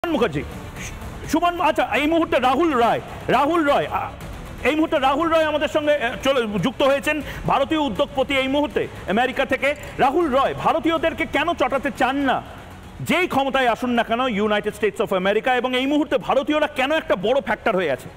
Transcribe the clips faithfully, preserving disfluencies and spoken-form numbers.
মুখার্জি সুমন আচ্ছা এই মুহূর্তে রাহুল রায় রাহুল রায় এই মুহূর্তে রাহুল রায় আমাদের সঙ্গে চলে যুক্ত হয়েছেন ভারতীয় উদ্যোগপতি এই মুহূর্তে আমেরিকা থেকে রাহুল রায় ভারতীয়দেরকে কেন চটাতে চান না যেই ক্ষমতায় আসুন না কেন ইউনাইটেড স্টেটস অফ আমেরিকা এবং এই মুহূর্তে ভারতীয়রা কেন একটা বড় ফ্যাক্টর হয়ে আছে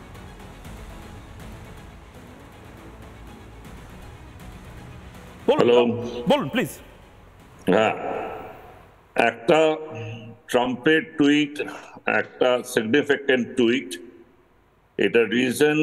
বলুন বলুন প্লিজ হ্যাঁ একটা ট্রাম্পের টুইট একটা সিগনিফিকেন্ট টুইট এটা রিজন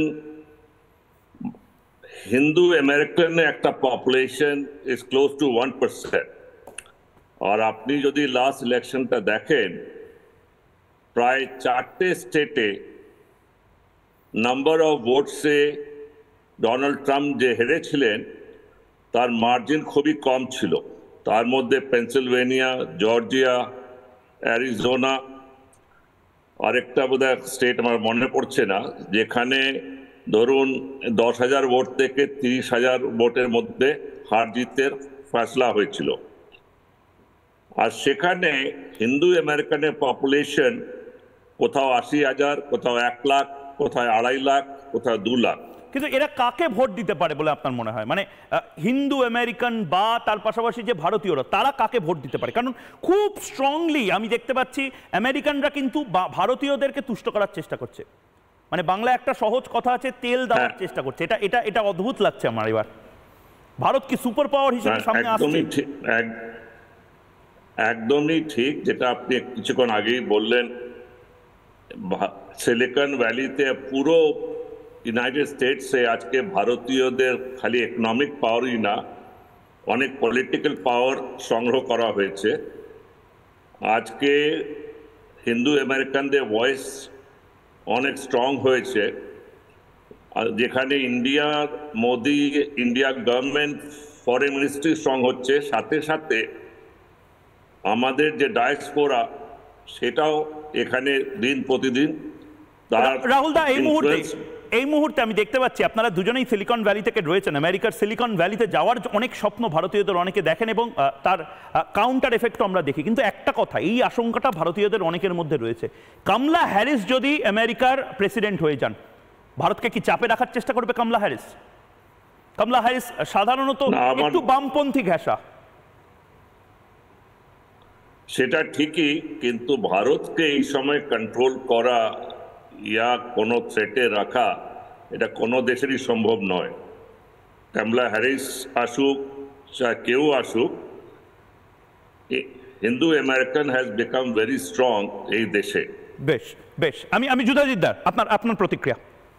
হিন্দু আমেরিকান একটা population is close to one percent আর আপনি যদি লাস্ট ইলেকশনটা দেখেন প্রায় চারটে স্টেটে নাম্বার অফ ভোটসে ডোনাল্ড ট্রাম্প যে হেরেছিলেন তার মার্জিন খুবই কম ছিল তার মধ্যে পেনসিলভেনিয়া জর্জিয়া অ্যারিজোনা আরেকটা বোধহয় স্টেট আমার মনে পড়ছে না যেখানে ধরুন দশ হাজার ভোট থেকে তিরিশ হাজার ভোটের মধ্যে হার জিতের ফয়সলা হয়েছিল আর সেখানে হিন্দু আমেরিকানের পপুলেশন কোথাও আশি হাজার কোথাও এক লাখ কোথাও আড়াই লাখ কোথাও দু লাখ কিন্তু এরা কাকে ভোট দিতে পারে বলে আপনার মনে হয় মানে হিন্দু আমেরিকান বা তার পাশাপাশি যে ভারতীয়রা তারা কাকে ভোট দিতে পারে কারণ খুব স্ট্রংলি আমি দেখতে পাচ্ছি আমেরিকানরা কিন্তু ভারতীয়দেরকে তুষ্ট করার চেষ্টা করছে মানে বাংলা একটা সহজ কথা আছে তেল দেওয়ার চেষ্টা করছে এটা এটা এটা অদ্ভুত লাগছে আমার এবার ভারত কি সুপার পাওয়ার হিসেবে সামনে আসছে একদমই ঠিক যেটা আপনি কিছুক্ষণ আগেই বললেন সিলিকন ভ্যালিতে পুরো ইউনাইটেড স্টেটসে আজকে ভারতীয়দের খালি ইকোনমিক পাওয়ারই না অনেক পলিটিক্যাল পাওয়ার সংগ্রহ করা হয়েছে আজকে হিন্দু আমেরিকানদের ভয়েস অনেক স্ট্রং হয়েছে আর যেখানে ইন্ডিয়ার Modi India government foreign ministry strong হচ্ছে সাথে সাথে আমাদের যে ডায়াসপোরা সেটাও এখানে দিন প্রতিদিন রাহুল দা এই মুহূর্তে এই মুহূর্তে আমি দেখতে পাচ্ছি আপনারা দুজনেই সিলিকন ভ্যালি থেকে রয়েছেন আমেরিকার সিলিকন ভ্যালিতে যাওয়ার অনেক স্বপ্ন ভারতীয়দের অনেকে দেখেন এবং তার কাউন্টার এফেক্টও আমরা দেখি কিন্তু একটা কথা এই আশঙ্কাটা ভারতীয়দের অনেকের মধ্যে রয়েছে কমলা হ্যারিস যদি আমেরিকার প্রেসিডেন্ট হয়ে যান ভারতকে কি চাপে রাখার চেষ্টা করবে কমলা হ্যারিস কমলা হ্যারিস সাধারণত একটু বামপন্থী ঘেঁষা সেটা ঠিকই কিন্তু ভারতকে এই সময় কন্ট্রোল করা ইয়া কোনো থ্রেটে রাখা এটা কোনো দেশেরই সম্ভব নয় কমলা হ্যারিস আসুক চাहे কেউ আসুক Hindu American has become very strong এই দেশে বেশ বেশ আমি আমি যুধাজিৎদার আপনার আপনার প্রতিক্রিয়া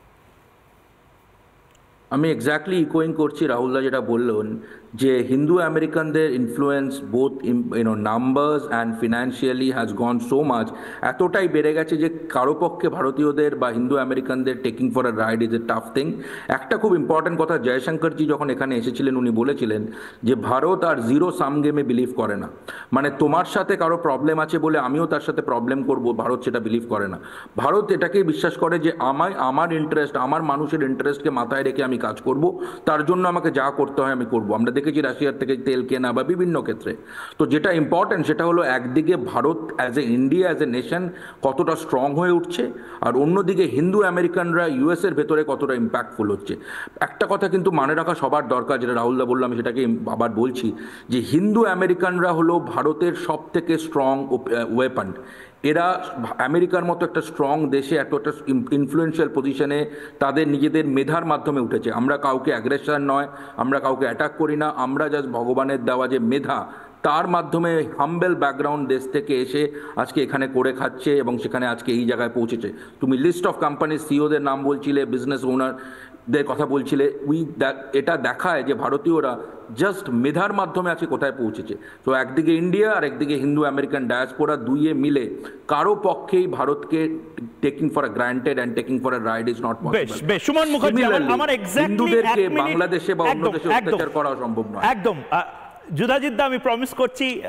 আমি এক্স্যাক্টলি ইকোয়িং করছি রাহুলদা যেটা বললেন যে হিন্দু আমেরিকানদের influence both you know numbers and financially has gone so much এতটাই বেড়ে গেছে যে কারো পক্ষে ভারতীয়দের বা হিন্দু আমেরিকানদের taking for a ride is a tough thing একটা খুব ইম্পর্টেন্ট কথা জয়শঙ্করজি যখন এখানে এসেছিলেন উনি বলেছিলেন যে ভারত আর জিরো সাম গেমে বিলিভ করে না মানে তোমার সাথে কারো প্রবলেম আছে বলে আমিও তার সাথে প্রবলেম করব ভারত সেটা বিলিভ করে না ভারত এটাকেই বিশ্বাস করে যে আমায় আমার ইন্টারেস্ট আমার মানুষের ইন্টারেস্টকে মাথায় রেখে আমি কাজ করব তার জন্য আমাকে যা করতে হয় আমি করব আমরা দেখেছি রাশিয়ার থেকে তেল কেনা বা বিভিন্ন ক্ষেত্রে তো যেটা ইম্পর্টেন্ট সেটা হলো একদিকে Bharat as a India as a nation কতটা স্ট্রং হয়ে উঠছে আর অন্যদিকে হিন্দু আমেরিকানরা ইউএসের ভেতরে কতটা ইম্প্যাক্টফুল হচ্ছে একটা কথা কিন্তু মানে রাখা সবার দরকার যেটা রাহুলদা বললাম সেটাকে আবার বলছি যে হিন্দু আমেরিকানরা হলো ভারতের সব থেকে স্ট্রং ওয়েপন এরা আমেরিকার মতো একটা স্ট্রং দেশে এত একটা ইনফ্লুয়েন্সিয়াল পজিশনে তাদের নিজেদের মেধার মাধ্যমে উঠেছে আমরা কাউকে অ্যাগ্রেশন নয় আমরা কাউকে অ্যাটাক করি না আমরা জাস্ট ভগবানের দেওয়া যে মেধা তার মাধ্যমে হাম্বেল ব্যাকগ্রাউন্ড দেশ থেকে এসে আজকে এখানে করে খাচ্ছে এবং সেখানে আজকে এই জায়গায় পৌঁছেছে তুমি লিস্ট অফ কোম্পানির সিইওদের নাম বলছিলে বিজনেস ওনারদের কথা বলছিলে উই এটা দেখায় যে ভারতীয়রা জাস্ট মেধার মাধ্যমে আজকে কোথায় পৌঁছেছে তো একদিকে ইন্ডিয়া আর একদিকে হিন্দু আমেরিকান ডায়াসপোরা দুইয়ে মিলে কারো পক্ষেই ভারতকে taking for a granted and taking for a ride is not possible বেশ সুমন মুখার্জি আমার এক্স্যাক্টলি হিন্দুদেরকে বাংলাদেশে বা অন্য দেশে অত্যাচার করা সম্ভব নয় একদম যুধাজিৎদা আমি প্রমিস করছি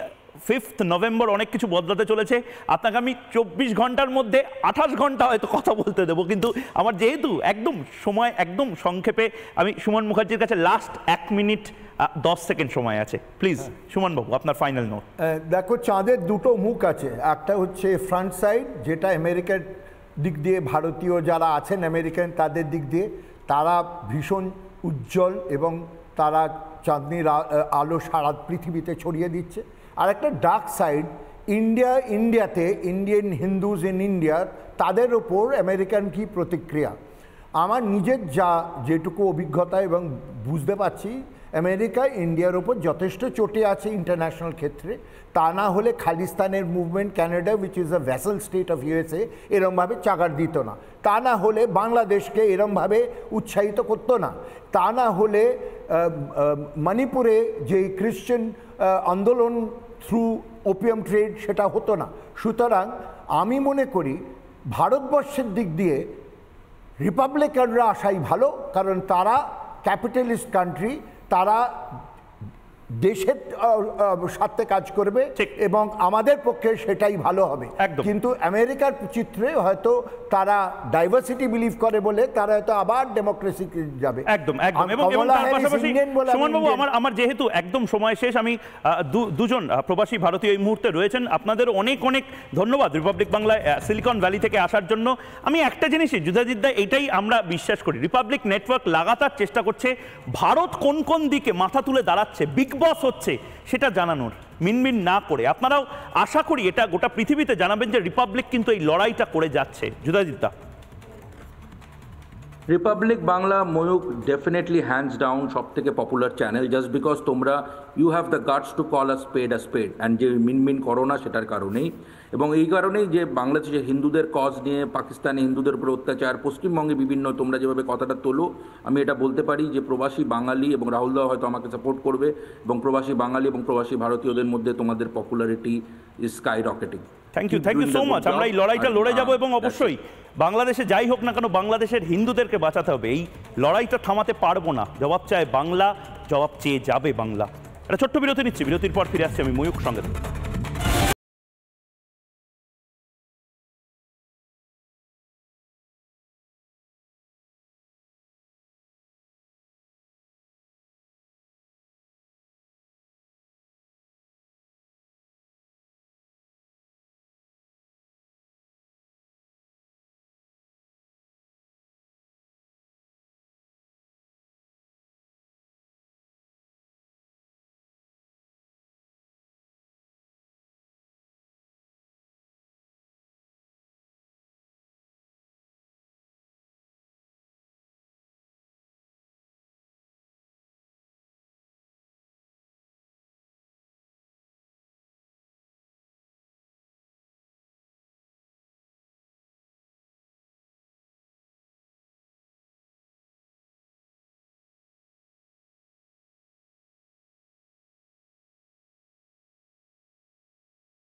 ফিফথ নভেম্বর অনেক কিছু বদলাতে চলেছে। আপনাকে আমি চব্বিশ ঘন্টার মধ্যে আঠাশ ঘন্টা হয়তো কথা বলতে দেবো, কিন্তু আমার যেহেতু একদম সময় একদম সংক্ষেপে, আমি সুমন মুখার্জির কাছে লাস্ট এক মিনিট দশ সেকেন্ড সময় আছে, প্লিজ সুমন বাবু আপনার ফাইনাল নোট। দেখো, চাঁদের দুটো মুখ আছে, একটা হচ্ছে ফ্রন্ট সাইড, যেটা আমেরিকার দিক দিয়ে ভারতীয় যারা আছেন আমেরিকান তাদের দিক দিয়ে তারা ভীষণ উজ্জ্বল এবং তারা চাঁদনির আলো সারা পৃথিবীতে ছড়িয়ে দিচ্ছে। আর একটা ডার্ক সাইড, ইন্ডিয়া ইন্ডিয়াতে ইন্ডিয়ান হিন্দুজ ইন ইন্ডিয়া, তাদের ওপর আমেরিকান কি প্রতিক্রিয়া। আমার নিজের যা যেটুকু অভিজ্ঞতা এবং বুঝতে পারছি, আমেরিকা ইন্ডিয়ার ওপর যথেষ্ট চটে আছে ইন্টারন্যাশনাল ক্ষেত্রে। তা না হলে খালিস্তানের movement, Canada which is a vassal state of USA, এরমভাবে চাগার দিত না। তা না হলে বাংলাদেশকে এরমভাবে উৎসাহিত করতো না। তা না হলে মণিপুরে যে খ্রিশ্চান আন্দোলন থ্রু ওপিয়াম ট্রেড সেটা হতো না। সুতরাং আমি মনে করি ভারতবর্ষের দিক দিয়ে রিপাবলিকানরা আসাই ভালো, কারণ তারা ক্যাপিটালিস্ট কান্ট্রি, তারা দেশের স্বার্থে কাজ করবে এবং আমাদের পক্ষে সেটাই ভালো হবে। কিন্তু আমেরিকার চিত্রে হয়তো তারা ডাইভার্সিটি বিলিভ করে বলে তারা হয়তো আবার ডেমোক্রেসি যাবে। একদম একদম। এবং তার পাশাপাশি সুমন বাবু, আমার আমার যেহেতু একদম সময় শেষ, আমি দুজন প্রবাসী ভারতীয় এই মুহূর্তে রয়েছেন, আপনাদের অনেক অনেক ধন্যবাদ রিপাবলিক বাংলায় সিলিকন ভ্যালি থেকে আসার জন্য। আমি একটা জিনিসই যুধাজিৎদা, এটাই আমরা বিশ্বাস করি, রিপাবলিক নেটওয়ার্ক লাগাতার চেষ্টা করছে ভারত কোন কোন দিকে মাথা তুলে দাঁড়াচ্ছে, বিগ বস হচ্ছে, সেটা জানানোর, মিনমিন না করে। আপনারাও আশা করি এটা গোটা পৃথিবীতে জানাবেন যে রিপাবলিক কিন্তু এই লড়াইটা করে যাচ্ছে। যুধাজিৎদা। Republic Bangla Mayuk definitely hands down সব থেকে পপুলার চ্যানেল, জাস্ট বিকজ তোমরা you have the guts to call a spade a spade, and যে মিনমিন করো না সেটার কারণেই। এবং এই কারণেই যে বাংলাদেশে হিন্দুদের কজ নিয়ে, পাকিস্তানে হিন্দুদের উপর অত্যাচার, পশ্চিমবঙ্গে বিভিন্ন, তোমরা যেভাবে কথাটা তোলো, আমি এটা বলতে পারি যে প্রবাসী বাঙালি এবং রাহুল দাও হয়তো আমাকে সাপোর্ট করবে, এবং প্রবাসী বাঙালি এবং প্রবাসী ভারতীয়দের মধ্যে তোমাদের popularity is skyrocketing. Thank you, thank you so much. আমরা এই লড়াইটা লড়ে যাবো এবং অবশ্যই বাংলাদেশে যাই হোক না কেন বাংলাদেশের হিন্দুদেরকে বাঁচাতে হবে। এই লড়াইটা থামাতে পারবো না। জবাব চায় বাংলা, জবাব চেয়ে যাবে বাংলা। একটা ছোট্ট বিরতি নিচ্ছি, বিরতির পর ফিরে আসছি আমি ময়ূক সঙ্গে।